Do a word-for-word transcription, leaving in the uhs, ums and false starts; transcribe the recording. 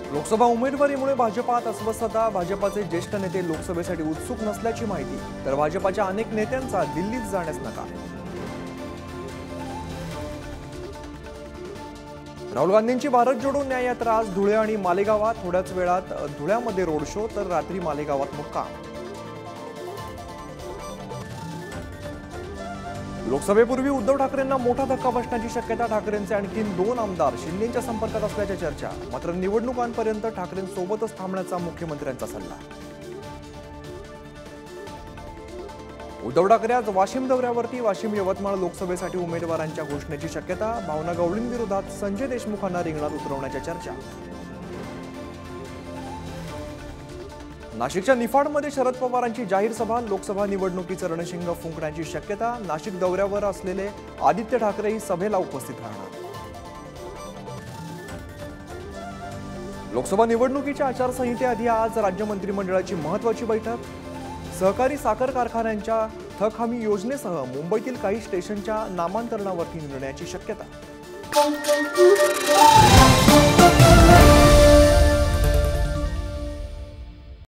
लोकसभा उमेदवारीमुळे भाजपात अस्वस्थता। भाजपाचे ज्येष्ठ नेते लोकसभेसाठी उत्सुक नसल्याची माहिती, तर भाजपाच्या अनेक नेत्यांचा दिल्लीत जाण्यास नकार। राहुल गांधींची भारत जोडो न्याय यात्रा आज धुळे आणि मालेगावात। थोड्याच वेळात धुळ्यामध्ये रोड शो, तर रात्री मालेगावात मुक्काम। लोकसभेपूर्वी उद्धव ठाकरेंना मोठा धक्का बसण्याची शक्यता। ठाकरेंचे आणखी दोन आमदार शिंदेच्या संपर्कात असल्याच्या चर्चा। मात्र निवडणुकांपर्यंत ठाकरेंसोबतच थांबण्याचा मुख्यमंत्र्यांचा सल्ला। उद्धव ठाकरे आज वाशिम दौऱ्यावरती। वाशिम यवतमाळ लोकसभेसाठी उमेदवारांच्या घोषणेची शक्यता। भावना गवळींविरोधात संजय देशमुखांना रिंगणात उतरवण्याच्या चर्चा। नाशिकच्या निफाडमध्ये शरद पवारांची जाहीर सभा। लोकसभा निवडणुकीचं रणशिंग फुंकण्याची शक्यता। नाशिक दौऱ्यावर असलेले आदित्य ठाकरेही सभेला उपस्थित राहणार। लोकसभा निवडणुकीच्या आचारसंहितेआधी आज राज्य मंत्रिमंडळाची महत्त्वाची बैठक। सहकारी साखर कारखान्यांच्या थक हमी योजनेसह मुंबईतील काही स्टेशनच्या नामांतरणावरती निर्णयाची शक्यता।